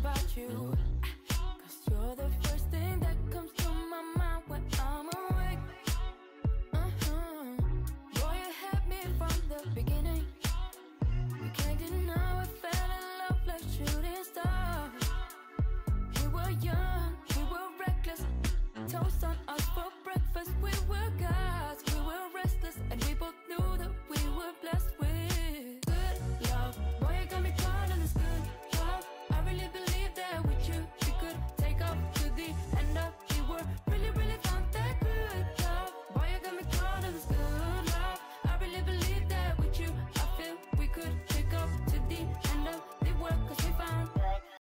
about you. 'Cause you're the first thing that comes to my mind when I'm awake. Boy, you had me from the beginning. You can't deny we fell in love like shooting stars. We were young, we were reckless, toast on